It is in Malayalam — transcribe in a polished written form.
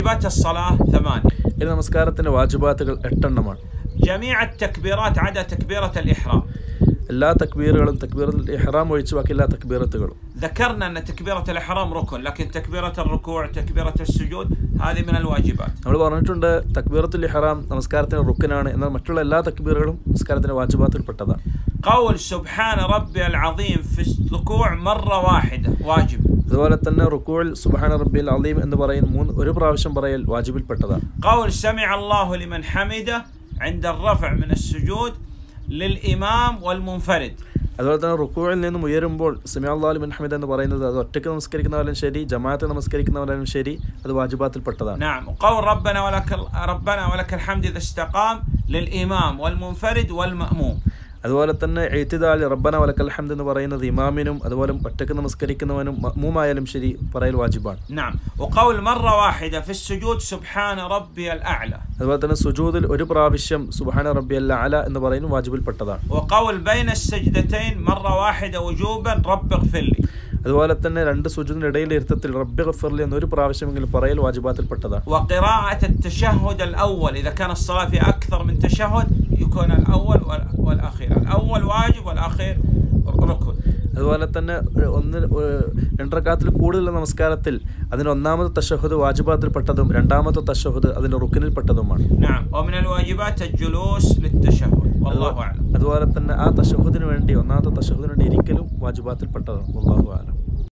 واجبات الصلاة 8. ഇനി നമസ്കാരത്തിന്റെ വാജിബാത്തുകൾ 8 എണ്ണമാണ്. جميع التكبيرات عدا تكبيرة الإحرام. എല്ലാ തക്ബീറുകളും തക്ബീറത്തുൽ ഇഹ്റാം ഒഴിച്ച് ബാക്കി എല്ലാ തക്ബീറത്തുകളും. ذكرنا أن تكبيرة الإحرام ركن لكن تكبيرة الركوع تكبيرة السجود هذه من الواجبات. നമ്മൾ പറഞ്ഞിട്ടുണ്ട് തക്ബീറത്തുൽ ഇഹ്റാം നമസ്കാരത്തിന്റെ റുക്കനാണ്, എന്നാൽ മറ്റുള്ള എല്ലാ തക്ബീറുകളും നമസ്കാരത്തിന്റെ വാജിബാത്തിൽപ്പെട്ടതാണ്. قول سبحان ربي العظيم في الركوع مرة واحدة واجب. അതുപോലെ തന്നെ റുക്കൂഇൽ സുബ്ഹാന റബ്ബിൽ അലീം എന്ന് പറയുന്ന ഒരു പ്രാവശ്യം പറയൽ വാജിബിൽപ്പെട്ടതാണ്. قول سمع الله لمن حمده عند الرفع من السجود للإمام والمنفرد. അതുപോലെ തന്നെ റുക്കൂഇൽ നിന്നും ഉയരുമ്പോൾ സമിഅ അല്ലാഹു ലിമൻ ഹമിദ എന്ന് പറയുന്നത് അത് ഒറ്റയ്ക്ക് നമസ്കരിക്കുന്നവരും ശരി ജമാഅത്ത് നമസ്കരിക്കുന്നവരും ശരി അത് വാജിബാത്തിൽപ്പെട്ടതാണ്. نعم. قول ربنا ولك الحمد إذا استقام للإمام والمنفرد والمأموم. അതുപോലെ തന്നെ ഇഅ്തിദാൽ റബ്ബന വലക്കൽ ഹംദ് എന്ന് പറയുന്നത് ഇമാമിനും അതുപോലെ ഒറ്റയ്ക്ക് നമസ്കരിക്കുന്നവനും മഅ്മൂമായാലും ശരി പറയൽ വാജിബാണ്. نعم. وقول مرة واحدة في السجود سبحان ربي الأعلى. അതുപോലെ തന്നെ സുജൂദിൽ ഒരു പ്രാവശ്യം സുബ്ഹാന റബ്ബിയൽ അഅല എന്ന് പറയുന്നത് വാജിബിൽപ്പെട്ടതാണ്. وقول بين السجدتين مرة واحدة وجوبا رب اغفر لي. അതുപോലെ തന്നെ രണ്ട് സുജൂദിന്റെ ഇടയിലെ ഇരുത്തത്തിൽ റബ്ബി ഗഫർലി എന്ന് ഒരു പ്രാവശ്യമെങ്കിലും പറയൽ വാജിബാത്തിൽപ്പെട്ടതാണ്. وقراءة التشهد الأول إذا كان الصلاة في أكثر من تشهد يكون الأول والأخير. الأول واجب والأخير ركن. അതുപോലെ തന്നെ രണ്ട് റക്അത്തിൽ കൂടുതലുള്ള നമസ്കാരത്തിൽ അതിന് ഒന്നാമത്തെ തശഹുദ് വാജിബാത്തിൽപ്പെട്ടതും രണ്ടാമത്തെ തശഹുദ് അതിന്റെ റുക്നിൽപ്പെട്ടതുമാണ്. نعم. ومن الواجبات الجلوس للتشهد والله أعلم. അതുപോലെ തന്നെ ആ തശഹുദിന് വേണ്ടി ഒന്നാമത്തെ തശഹുദിന് വേണ്ടി ഇരിക്കലും വാജിബാത്തിൽപ്പെട്ടതാണ്. വല്ലാഹു അഅലം.